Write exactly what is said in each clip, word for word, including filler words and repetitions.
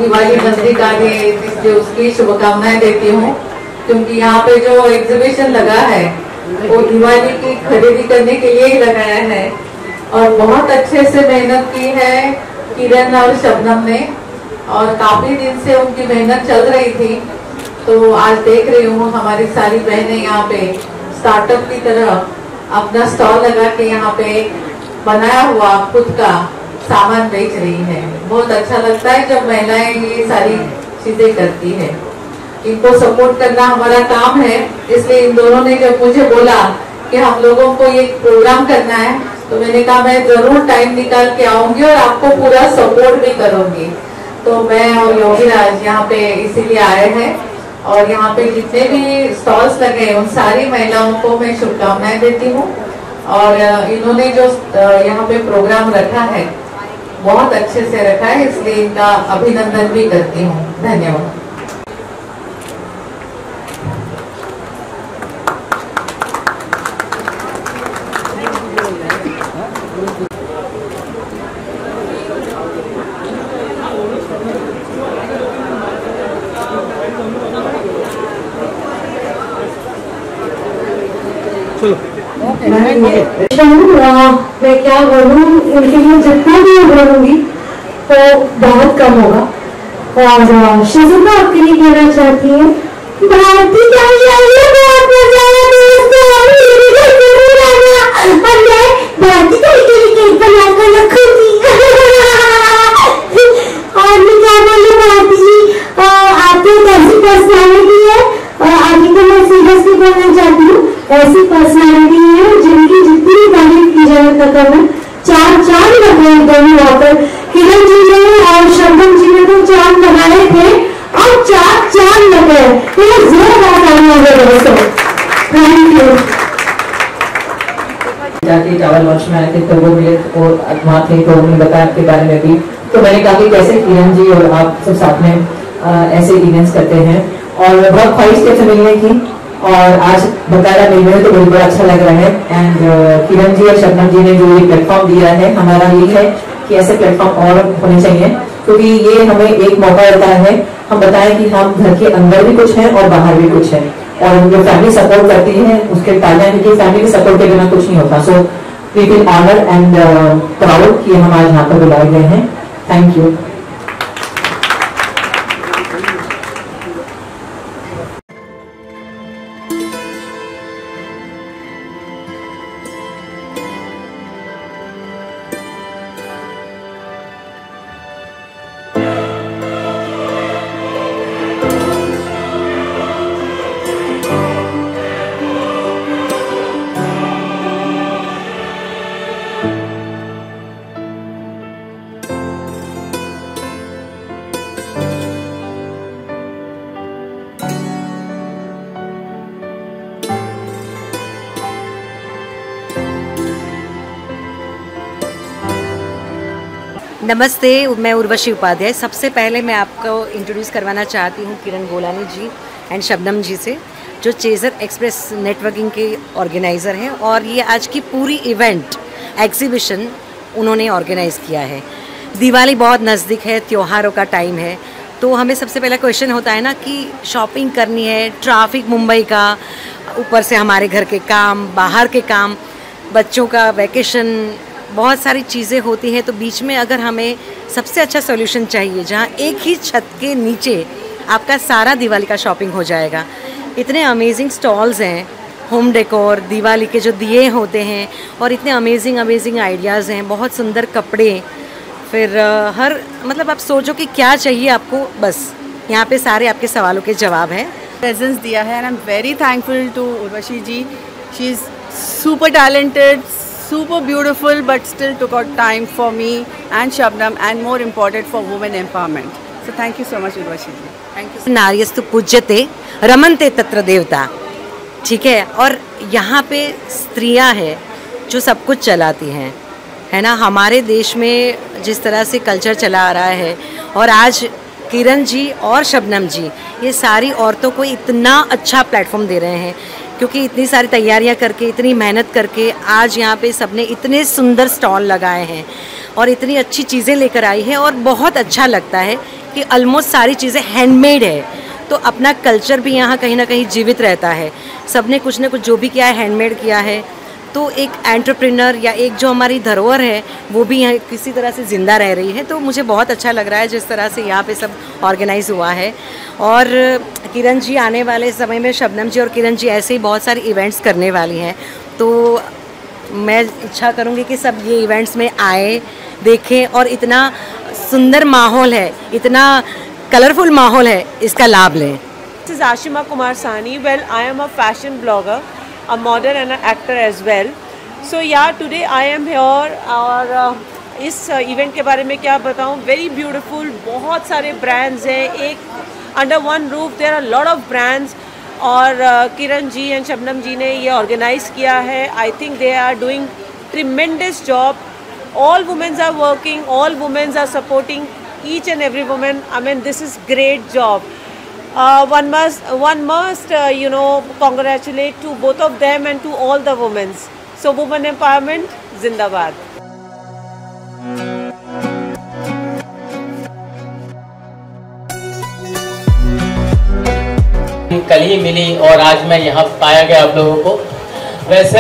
दिवाली नजदीक आ गई इसलिए उसकी शुभकामनाएं देती हूँ, क्योंकि यहाँ पे जो एग्जीबिशन लगा है वो दिवाली की खरीदी करने के लिए ही लगाया है और बहुत अच्छे से मेहनत की है किरण और शबनम ने, और काफी दिन से उनकी मेहनत चल रही थी। तो आज देख रही हूँ हमारी सारी बहनें यहाँ पे स्टार्टअप की तरह अपना स्टॉल लगा के यहाँ पे बनाया हुआ खुद का सामान बेच रही है। बहुत अच्छा लगता है जब महिलाएं ये सारी चीजें करती है। इनको सपोर्ट करना हमारा काम है, इसलिए इन दोनों ने जब मुझे बोला कि हम लोगों को ये प्रोग्राम करना है तो मैंने कहा मैं जरूर टाइम निकाल के आऊंगी और आपको पूरा सपोर्ट भी करूंगी। तो मैं और योगीराज यहाँ पे इसीलिए आए हैं और यहाँ पे जितने भी स्टॉल्स लगे उन सारी महिलाओं को मैं शुभकामनाएं देती हूँ। और इन्होंने जो यहाँ पे प्रोग्राम रखा है बहुत अच्छे से रखा है, इसलिए इनका अभिनंदन भी करती हूँ। धन्यवाद। मैं क्या बोलूँ, उनके लिए जितना भी मैं बोलूंगी तो बहुत कम होगा। और शिजुका आपके लिए कहना चाहती है, भारती क्या बहुत मजा आया दोस्तों, और मैं भारती को केक बना कर रखूंगी। और मैं क्या बोलूँ भारती जी, आपकी एक ऐसी पर्सनैलिटी है, आगे को मैं सीरियसली बोलना चाहती हूँ, ऐसी पर्सनैलिटी है जिनकी जितनी तारीफ की जाए तक में चार चांद लगे दोनों वहाँ पर। किरण जी ने और शबनम जी ने तो चांद लगाए थे और चार चांद लगे, ये जोरदार तालियां दे दोस्तों। Thank you. जाके चावल लॉन्च में आए थे तो वो मिले और वहाँ थे तो उन्होंने बताया आपके बारे में भी, तो मैंने कहा कि कैसे किरण जी और आप सब साथ में आ, ऐसे इवेंट्स करते हैं और बहुत ख्वाहिश थे मिलने की और आज बकायदा मिल रहे तो मुझे बड़ा अच्छा लग रहा है। एंड uh, किरण जी और शबनम जी ने जो ये प्लेटफॉर्म दिया है, हमारा ये है कि ऐसे प्लेटफॉर्म और होने चाहिए, क्योंकि ये हमें एक मौका देता है हम बताएं कि हम घर के अंदर भी कुछ हैं और बाहर भी कुछ है, और जो फैमिली सपोर्ट करती है उसके तालियां, क्योंकि फैमिली के सपोर्ट के बिना कुछ नहीं होता। So we feel honour and proud कि हम आज यहाँ पर बुलाए गए हैं। Thank you. नमस्ते, मैं उर्वशी उपाध्याय। सबसे पहले मैं आपको इंट्रोड्यूस करवाना चाहती हूँ किरण गोलानी जी एंड शबनम जी से, जो चेज़र एक्सप्रेस नेटवर्किंग के ऑर्गेनाइज़र हैं, और ये आज की पूरी इवेंट एग्जीबिशन उन्होंने ऑर्गेनाइज़ किया है। दिवाली बहुत नज़दीक है, त्योहारों का टाइम है, तो हमें सबसे पहला क्वेश्चन होता है ना कि शॉपिंग करनी है, ट्रैफिक मुंबई का, ऊपर से हमारे घर के काम, बाहर के काम, बच्चों का वैकेशन, बहुत सारी चीज़ें होती हैं। तो बीच में अगर हमें सबसे अच्छा सॉल्यूशन चाहिए जहाँ एक ही छत के नीचे आपका सारा दिवाली का शॉपिंग हो जाएगा। इतने अमेजिंग स्टॉल्स हैं, होम डेकोर, दिवाली के जो दिए होते हैं, और इतने अमेजिंग अमेजिंग आइडियाज़ हैं, बहुत सुंदर कपड़े, फिर हर मतलब आप सोचो कि क्या चाहिए आपको, बस यहाँ पे सारे आपके सवालों के जवाब हैं। प्रेजेंस दिया है and I am very thankful to Urvashi ji. She is super talented, super beautiful, but still took out time for me and Shabnam, and more important for women empowerment. So thank you so much Urvashi ji. Thank you. नार्यस्तु पूज्यते रमन्ते तत्र देवता, ठीक है। और यहाँ पे स्त्रियाँ हैं जो सब कुछ चलाती हैं, है ना। हमारे देश में जिस तरह से कल्चर चला आ रहा है, और आज किरण जी और शबनम जी ये सारी औरतों को इतना अच्छा प्लेटफॉर्म दे रहे हैं, क्योंकि इतनी सारी तैयारियां करके, इतनी मेहनत करके आज यहाँ पे सबने इतने सुंदर स्टॉल लगाए हैं और इतनी अच्छी चीज़ें लेकर आई हैं। और बहुत अच्छा लगता है कि ऑलमोस्ट सारी चीज़ें हैंडमेड है, तो अपना कल्चर भी यहाँ कहीं ना कहीं जीवित रहता है। सबने कुछ ना कुछ जो भी किया है हैंडमेड किया है, तो एक एंटरप्रेन्योर या एक जो हमारी धरोहर है वो भी यहाँ किसी तरह से ज़िंदा रह रही है। तो मुझे बहुत अच्छा लग रहा है जिस तरह से यहाँ पे सब ऑर्गेनाइज़ हुआ है। और किरण जी आने वाले समय में, शबनम जी और किरण जी ऐसे ही बहुत सारे इवेंट्स करने वाली हैं, तो मैं इच्छा करूँगी कि सब ये इवेंट्स में आए, देखें और इतना सुंदर माहौल है, इतना कलरफुल माहौल है, इसका लाभ लें। This is Ashima Kumar Sani. Well, I am a fashion blogger, a model and an actor as well. So yeah, today I am here और uh, इस इवेंट के बारे में क्या बताऊँ, वेरी ब्यूटीफुल, बहुत सारे ब्रांड्स हैं, एक under one roof there are lot of brands. और uh, किरण जी एंड शबनम जी ने ये ऑर्गेनाइज किया है। I think they are doing tremendous job. All womens are working, all womens are supporting each and every women. I mean this is great job. Uh, one must, one must, uh, you know, congratulate to both of them and to all the women. So, women empowerment, zindabad. कल ही मिली और आज मैं यहाँ पाया गया आप लोगों को। वैसे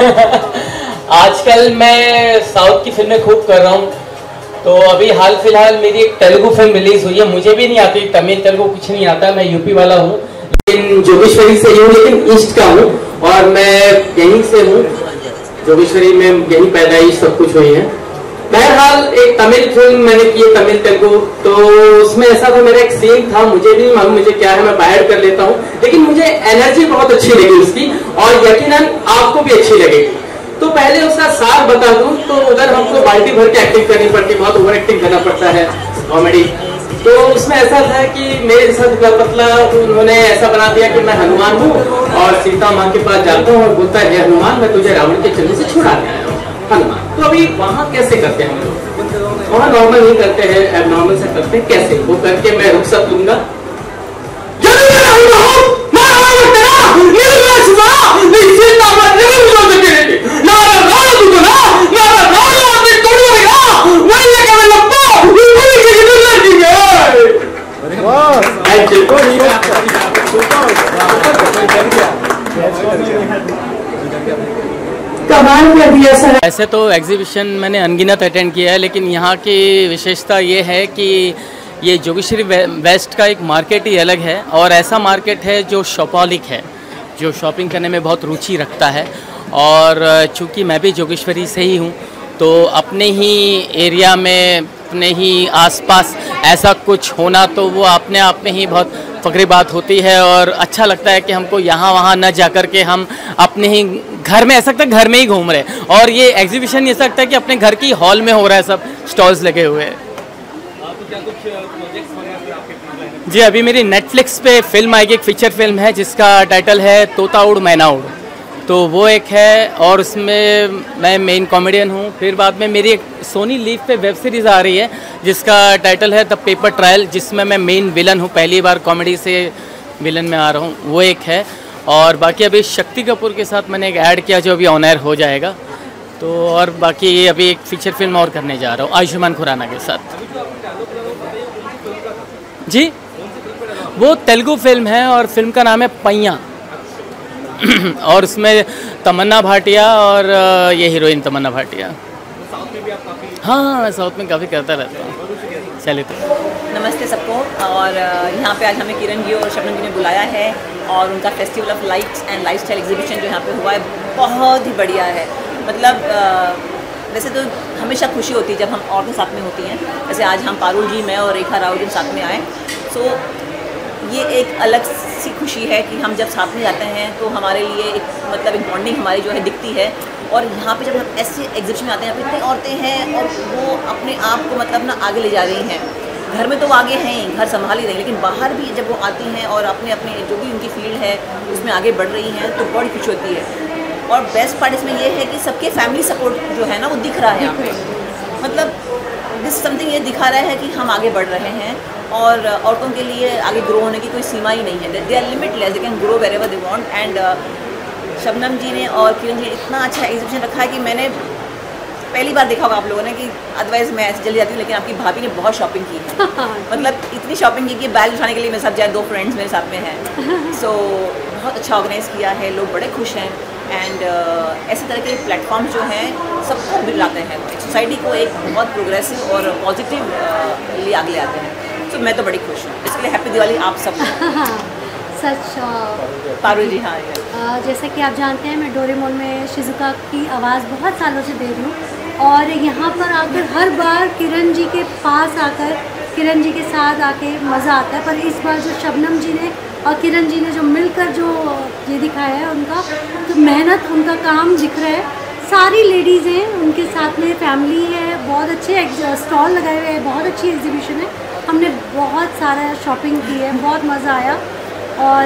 आजकल मैं साउथ की फिल्में खूब कर रहा हूँ, तो अभी हाल फिलहाल मेरी एक तेलुगु फिल्म रिलीज हुई है। मुझे भी नहीं आती तमिल तेलुगु कुछ नहीं आता, मैं यूपी वाला हूँ, लेकिन जोगेश्वरी से हूँ, लेकिन ईस्ट का हूँ और मैं यहीं से हूँ। जोगेश्वरी में यहीं पैदाइश सब कुछ हुई है। बहरहाल एक तमिल फिल्म मैंने की है, तमिल तेलुगु, तो उसमें ऐसा था, मेरा एक सीन था, मुझे भी मालूम मुझे क्या है, मैं बाहर कर लेता हूँ, लेकिन मुझे एनर्जी बहुत अच्छी लगी उसकी और यकीनन आपको भी अच्छी लगेगी। तो पहले उसका सार बता दूं तो उधर हमको बाल्टी भर के एक्टिंग करनी पड़ती, बहुत ओवर एक्टिंग करना पड़ता है कॉमेडी। तो उसमें ऐसा था कि मेरे साथ पतला उन्होंने ऐसा बना दिया कि मैं हनुमान हूँ और सीता माँ के पास जाता हूँ और बोलता है हनुमान मैं तुझे रावण के चंगुल से छुड़ाने आया हूँ हनुमान। तो अभी वहाँ कैसे करते हैं हम लोग? वहाँ नॉर्मल नहीं करते हैं, एबनॉर्मल से करते हैं। कैसे वो करके मैं रुखसत लूंगा, ऐसे तो एग्जीबिशन मैंने अनगिनत अटेंड किया है, लेकिन यहाँ की विशेषता ये है कि ये जोगेश्वरी वेस्ट का एक मार्केट ही अलग है और ऐसा मार्केट है जो शॉपॉलिक है, जो शॉपिंग करने में बहुत रुचि रखता है। और चूँकि मैं भी जोगेश्वरी से ही हूँ, तो अपने ही एरिया में, अपने ही आसपास ऐसा कुछ होना तो वो अपने आप में ही बहुत फख्री बात होती है और अच्छा लगता है कि हमको यहाँ वहाँ न जा कर के हम अपने ही घर में, ऐसा लगता है घर में ही घूम रहे हैं। और ये एग्जीबिशन ऐसा लगता है कि अपने घर की हॉल में हो रहा है, सब स्टॉल्स लगे हुए हैं। जी अभी मेरी नेटफ्लिक्स पे फिल्म आएगी, एक फीचर फिल्म है जिसका टाइटल है तोता उड़ मैना उड़, तो वो एक है और उसमें मैं मेन कॉमेडियन हूँ। फिर बाद में मेरी एक सोनी लीव पे वेब सीरीज़ आ रही है जिसका टाइटल है द पेपर ट्रायल, जिसमें मैं मेन विलन हूँ, पहली बार कॉमेडी से विलन में आ रहा हूँ, वो एक है। और बाकी अभी शक्ति कपूर के साथ मैंने एक ऐड किया जो अभी ऑन एयर हो जाएगा। तो और बाकी ये अभी एक फीचर फिल्म और करने जा रहा हूँ आयुष्मान खुराना के साथ। जी वो तेलुगु फिल्म है और फिल्म का नाम है पैया और उसमें तमन्ना भाटिया और ये हीरोइन तमन्ना भाटिया। हाँ मैं साउथ में काफ़ी करता रहता हूँ। चलिए तो नमस्ते सबको। और यहाँ पे आज हमें किरण जी और शबनम जी ने बुलाया है और उनका festival of lights and lifestyle exhibition जो यहाँ पे हुआ है बहुत ही बढ़िया है। मतलब वैसे तो हमेशा खुशी होती है जब हम औरतें साथ में होती हैं, जैसे आज हम पारुल जी, मैं और रेखा राव जी साथ में आए। सो ये एक अलग सी खुशी है कि हम जब साथ में जाते हैं तो हमारे लिए एक मतलब एक बॉन्डिंग हमारी जो है दिखती है। और यहाँ पे जब हम ऐसे एग्जीबिशन में आते हैं, यहाँ पे इतनी औरतें हैं और वो अपने आप को मतलब ना आगे ले जा रही हैं। घर में तो वो आगे हैं, घर संभाल ही रही, लेकिन बाहर भी जब वो आती हैं और अपने अपने जो भी उनकी फील्ड है उसमें आगे बढ़ रही हैं तो बड़ी खुशी होती है। और बेस्ट पार्ट इसमें ये है कि सबके फैमिली सपोर्ट जो है ना वो दिख रहा है यहाँ पे। मतलब दिस समथिंग ये दिखा रहा है कि हम आगे बढ़ रहे हैं और औरतों के लिए आगे ग्रो होने की कोई सीमा ही नहीं है। They are limitless, they can grow wherever they want. And Shabnam ji ने और किरण जी ने इतना अच्छा एग्जीबिशन रखा है कि मैंने पहली बार देखा होगा आप लोगों ने कि अदरवाइज मैं ऐसे चली जाती हूँ, लेकिन आपकी भाभी ने बहुत शॉपिंग की है। मतलब इतनी शॉपिंग की कि बैग उठाने के लिए मेरे साथ जाए, दो फ्रेंड्स मेरे साथ में हैं। सो so, बहुत अच्छा ऑर्गेनाइज़ किया है, लोग बड़े खुश हैं। एंड uh, ऐसे तरह के प्लेटफॉर्म जो हैं सबको बिलाते हैं, सोसाइटी को एक बहुत प्रोग्रेसिव और पॉजिटिव uh, लिए आगे ले आते हैं। तो so, मैं तो बड़ी खुश हूँ, इसके लिए हैप्पी दिवाली आप सब। सच पारुल जी। हाँ, जैसा कि आप जानते हैं मैं डोरेमोन में शिजुका की आवाज़ बहुत सालों से दे रही हूँ, और यहाँ पर आकर हर बार किरण जी के पास आकर किरण जी के साथ आके मज़ा आता है। पर इस बार जो शबनम जी ने और किरण जी ने जो मिलकर जो ये दिखाया है उनका तो मेहनत, उनका काम दिख रहा है। सारी लेडीज़ हैं, उनके साथ में फैमिली है, बहुत अच्छे स्टॉल लगाए हुए हैं, बहुत अच्छी एग्जीबिशन है। हमने बहुत सारा शॉपिंग की है, बहुत मज़ा आया। और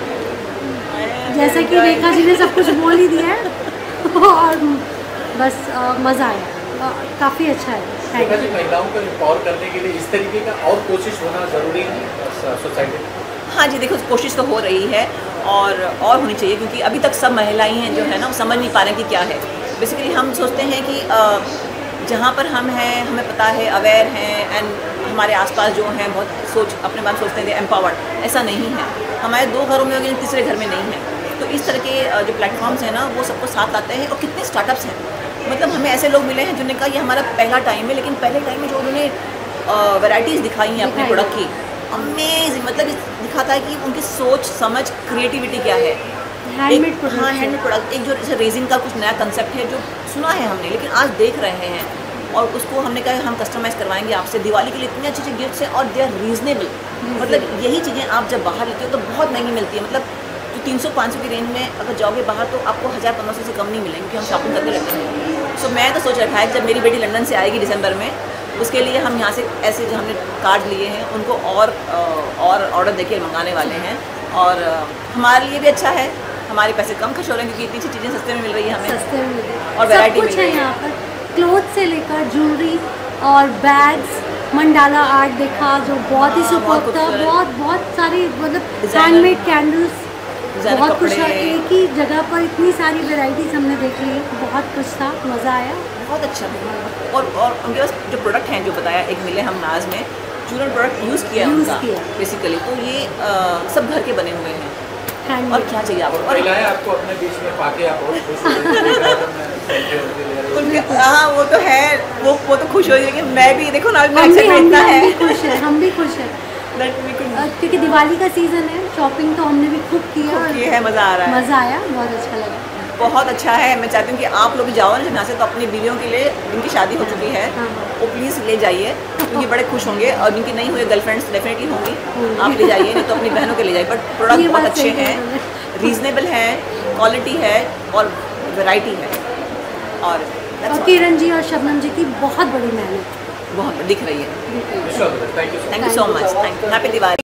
जैसा कि रेखा जी ने सब कुछ बोल ही दिया है और बस मज़ा आया, काफ़ी अच्छा है। रेखा जी, महिलाओं को एम्पावर करने के लिए इस तरीके का और कोशिश होना ज़रूरी है सोसाइटी में? हाँ जी, देखो कोशिश तो हो रही है और और होनी चाहिए, क्योंकि अभी तक सब महिलाएं हैं जो है ना वो समझ नहीं पा रहे कि क्या है। बेसिकली हम सोचते हैं कि जहाँ पर हम हैं हमें पता है, अवेयर हैं, एंड हमारे आसपास जो हैं बहुत सोच अपने बारे में सोचते हैं एम्पावर्ड। ऐसा नहीं है, हमारे दो घरों में होंगे, तीसरे घर में नहीं है। तो इस तरह के जो प्लेटफॉर्म्स हैं ना वो सबको साथ लाते हैं। और कितने स्टार्टअप्स हैं, मतलब हमें ऐसे लोग मिले हैं जिन्होंने कहा ये हमारा पहला टाइम है, लेकिन पहले टाइम में जो उन्होंने वैराइटीज़ दिखाई हैं अपने प्रोडक्ट की, अमेजिंग। मतलब दिखाता है कि उनकी सोच समझ क्रिएटिविटी क्या है। हैंडमेड प्रोडक्ट, हाँ हैंडमेड प्रोडक्ट। एक जो जैसे रेजिन का कुछ नया कंसेप्ट है जो सुना है हमने, लेकिन आज देख रहे हैं, और उसको हमने कहा हम कस्टमाइज़ करवाएंगे आपसे दिवाली के लिए। इतने अच्छे अच्छे गिफ्ट्स हैं और दे आर रीजनेबल। मतलब यही चीज़ें आप जब बाहर लेते हो तो बहुत महंगी मिलती है। मतलब जो तीन सौ पाँच सौ की रेंज में अगर जाओगे बाहर तो आपको हज़ार पंद्रह सौ से कम नहीं मिलेंगे, क्योंकि हम शॉपिंग करते रहते हैं। सो मैं तो सोच रखा है जब मेरी बेटी लंदन से आएगी दिसंबर में, उसके लिए हम यहाँ से ऐसे जो हमने कार्ड लिए हैं उनको और और ऑर्डर देके मंगाने वाले हैं। और हमारे लिए भी अच्छा है, हमारे पैसे कम खर्च हो रहे हैं क्योंकि इतनी चीज़ें सस्ते में मिल रही है हमें, सस्ते में मिल रही है और वैरायटी मिल रही है यहाँ पर। क्लोथ से लेकर ज्वेलरी और बैग्स, मंडाला आर्ट देखा जो बहुत ही सुपर था, बहुत बहुत सारी मतलब हैंडमेड कैंडल्स, बहुत कुछ था। एक ही जगह पर इतनी सारी वैरायटीज हमने देख ली, बहुत कुछ था, मज़ा आया, बहुत अच्छा था। और और उनके पास जो प्रोडक्ट हैं जो बताया, एक मिले हम नाज में जूनर प्रोडक्ट यूज़ किया यूज़ उनका किया बेसिकली। तो ये आ, सब घर के बने हुए हैं, और क्या चाहिए आपको। और आपको अपने बीच में पाके आप बहुत खुश उनके हाँ वो तो है, वो वो तो खुश हो जाएंगे। मैं भी देखो ना, मैं हम भी, हम इतना भी, है हम भी खुश है, हम भी खुश है क्योंकि दिवाली का सीजन है। शॉपिंग तो हमने भी खूब किया, ये है, मज़ा आ रहा है, मज़ा आया, बहुत अच्छा लगा, बहुत अच्छा है। मैं चाहती हूँ कि आप लोग जाओ ना यहाँ से तो अपनी बीवियों के लिए, जिनकी शादी हो चुकी है वो प्लीज़ ले जाइए, क्योंकि बड़े खुश होंगे। और जिनकी नहीं हुई गर्लफ्रेंड्स डेफिनेटली होंगी, आप ले जाइए, नहीं तो अपनी बहनों के ले जाइए। बट प्रोडक्ट बहुत अच्छे हैं, रीजनेबल है, क्वालिटी है और वैरायटी है। और किरण जी और शबनम जी की बहुत बड़ी मेहनत बहुत दिख रही है। Thank you thank you so much, thank you, happy Diwali.